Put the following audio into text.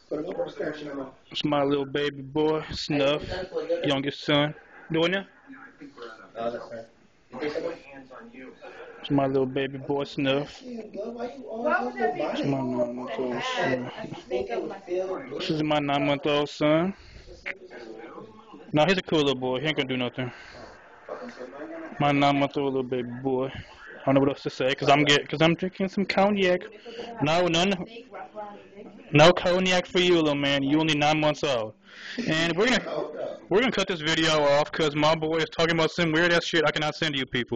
It's my little baby boy, Snuff, youngest son. Doing it? It's my little baby boy, Snuff. It's my 9-month-old son. This is my 9-month-old son. No, he's a cool little boy. He ain't gonna do nothing. My 9-month-old little baby boy. I don't know what else to say, cause I'm drinking some cognac. No cognac for you, little man. You only 9 months old. And we're gonna cut this video off, cause my boy is talking about some weird ass shit I cannot send to you people.